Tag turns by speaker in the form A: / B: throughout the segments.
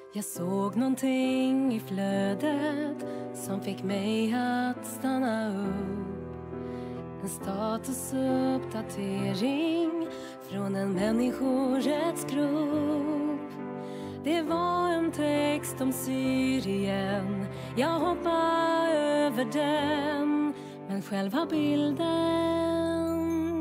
A: Jag såg någonting i flödet som fick mig att stanna upp. En statusuppdatering från en människorättsgrupp. Det var en text om Syrien. Jag hoppade över den, men själva bilden.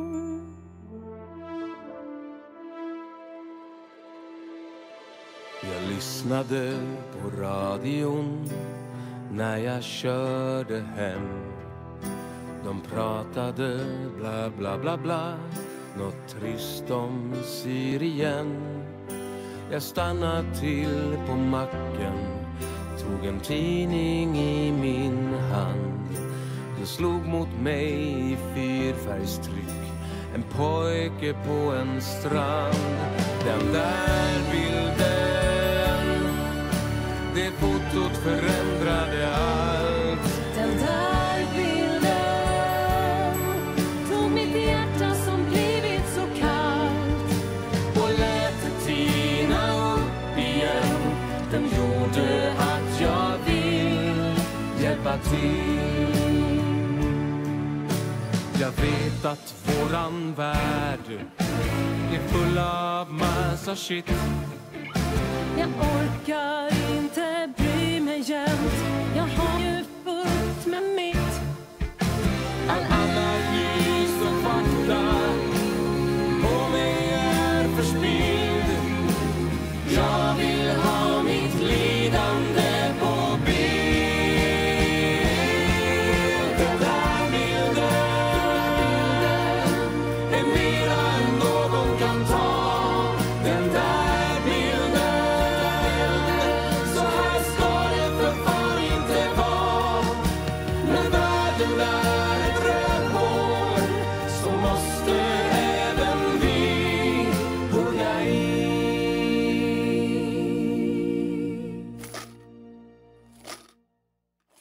B: Jag lyssnade på radion när jag körde hem. De pratade bla bla bla bla, något trist om Syrien. Jag stannade till på macken, tog en tidning i min hand. Det slog mot mig i fyrfärgstryck, en pojke på en strand. Den där bilden, det fotot förändrade allt.
A: Den där bilden tog mitt hjärta som blivit så kallt
B: och lät det tina upp igen. Den gjorde att jag vill hjälpa till. Jag vet att våran värld är full av massa shit.
A: Jag orkar inte bry mig jämt. Jag har ju fullt med mitt. All